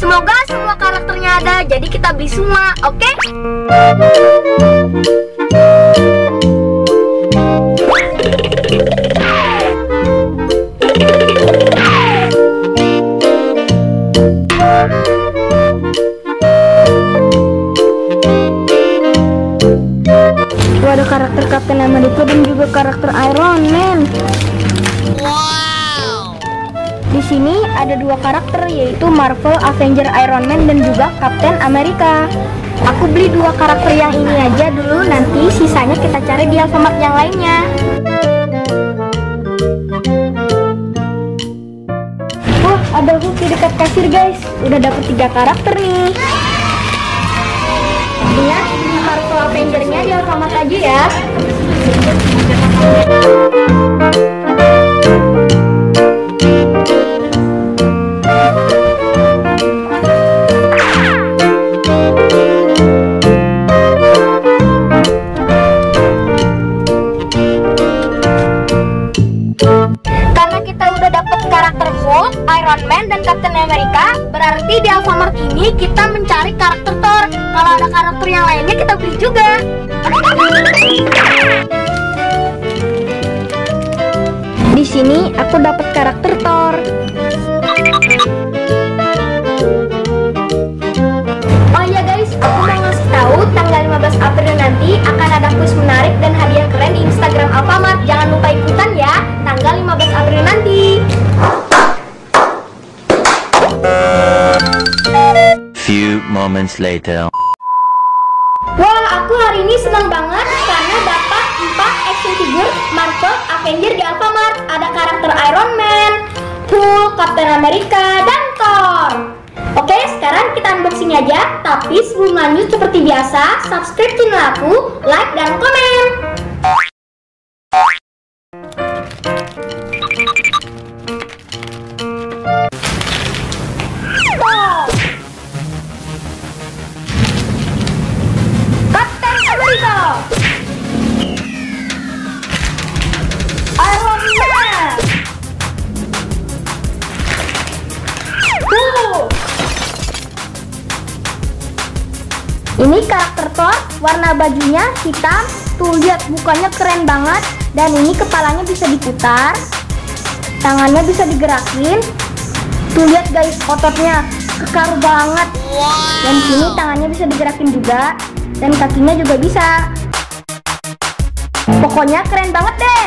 Semoga semua karakternya ada, jadi kita beli semua, oke? Ada karakter Captain America dan juga karakter Iron Man. Wow. Di sini ada dua karakter, yaitu Marvel Avenger Iron Man dan juga Captain America. Aku beli dua karakter yang ini aja dulu, nanti sisanya kita cari di Alfamart yang lainnya. Wah, ada hook di dekat kasir guys. Udah dapet 3 karakter nih. Lihat Marvel Avenger-nya di Alfamart aja ya. Karena kita udah dapet karakter Hulk, Iron Man, dan Captain America, berarti di Alfamart ini kita mencari karakter Thor. Kalau ada karakter yang lainnya kita beli juga. Di sini aku dapat karakter Thor. Oh iya guys, aku mau ngasih tahu tanggal 15 April nanti akan ada kuis menarik dan hadiah keren di Instagram Alfamart. Jangan lupa ikutan ya, tanggal 15 April nanti. Few moments later. Wah, aku hari ini senang banget karena dapat 4 action figure Marvel Avenger di Alfamart. Ada karakter Iron Man, Hulk, Captain America, dan Thor. Oke, sekarang kita unboxing aja. Tapi sebelum lanjut seperti biasa, subscribe channel aku, like, dan komen. Captain America, Iron Man, Hulk. Ini karakter Thor, warna bajunya hitam. Tuh lihat, mukanya keren banget. Dan ini kepalanya bisa diputar, tangannya bisa digerakin. Tuh lihat guys, ototnya kekar banget. Dan sini tangannya bisa digerakin juga, dan kakinya juga bisa. Pokoknya keren banget deh.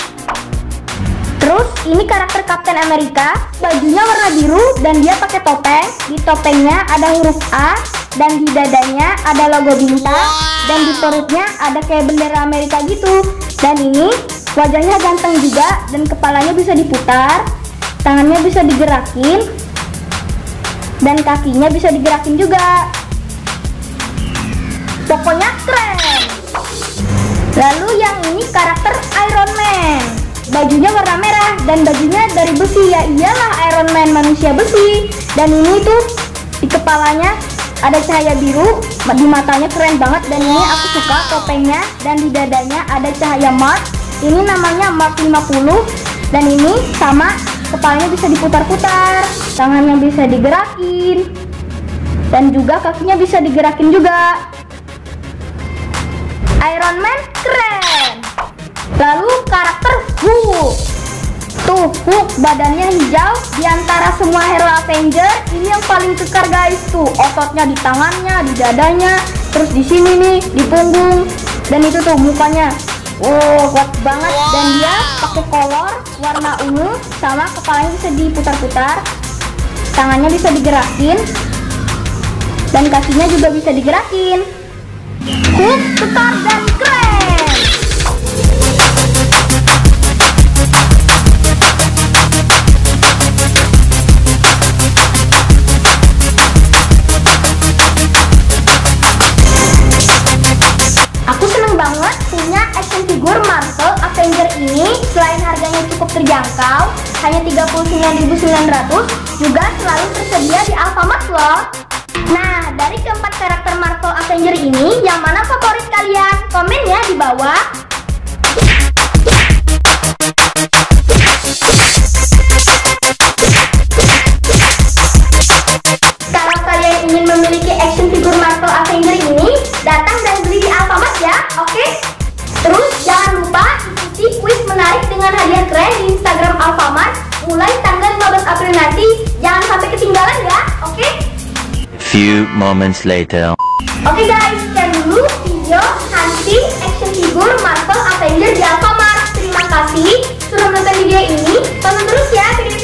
Terus ini karakter Captain America, bajunya warna biru dan dia pakai topeng. Di topengnya ada huruf A, dan di dadanya ada logo bintang, dan di perutnya ada kayak bendera Amerika gitu. Dan ini wajahnya ganteng juga, dan kepalanya bisa diputar, tangannya bisa digerakin, dan kakinya bisa digerakin juga. Pokoknya keren. Lalu yang ini karakter Iron Man, bajunya warna merah dan bajunya dari besi. Ya iyalah, Iron Man manusia besi. Dan ini tuh di kepalanya ada cahaya biru, di matanya keren banget. Dan ini aku suka topengnya, dan di dadanya ada cahaya Mark. Ini namanya Mark 50. Dan ini sama, kepalanya bisa diputar-putar, tangannya bisa digerakin, dan juga kakinya bisa digerakin juga. Iron Man keren. Lalu karakter Hulk. Tuh, Hulk badannya hijau. Di antara semua hero Avenger, ini yang paling kekar guys. Tuh, ototnya di tangannya, di dadanya, terus di sini nih, di punggung. Dan itu tuh mukanya, wow, kuat banget. Dan dia pakai kolor warna ungu, sama kepalanya bisa diputar-putar, tangannya bisa digerakin, dan kakinya juga bisa digerakin. Hulk kekar dan keren. Aku seneng banget punya action figure Marvel Avenger ini. Selain harganya cukup terjangkau, hanya 39.900, juga selalu tersedia di Alfamart loh. Nah, dari keempat karakter Marvel Avenger ini, yang mana favorit kalian? Komen ya di bawah. Sekarang oke? Terus jangan lupa ikuti kuis menarik dengan hadiah keren di Instagram Alfamart mulai tanggal 15 April nanti. Jangan sampai ketinggalan ya, oke? Few moments later. Oke guys, sekian dulu video hunting action figure Marvel Avengers di Alfamart. Terima kasih sudah menonton video ini. Tonton terus ya video